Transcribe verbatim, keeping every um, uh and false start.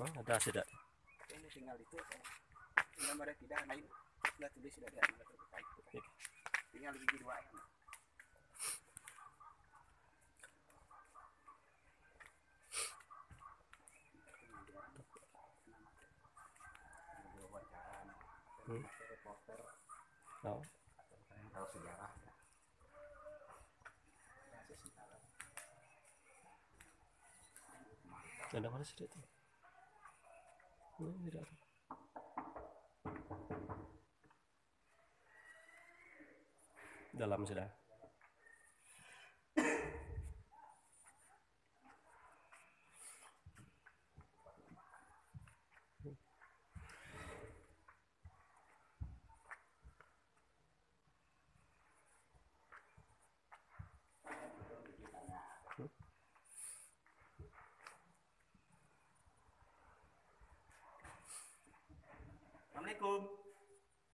Oh, ada sudah. Ini tinggal itu gambar tidak lain sudah tulis sudah ada nomor terkait itu kan. Tinggal biji dua yang Hmm. Oh. tahu sejarah ya. Ada mana sudah itu? Oh, tidak ada. Dalam sudah. Assalamualaikum.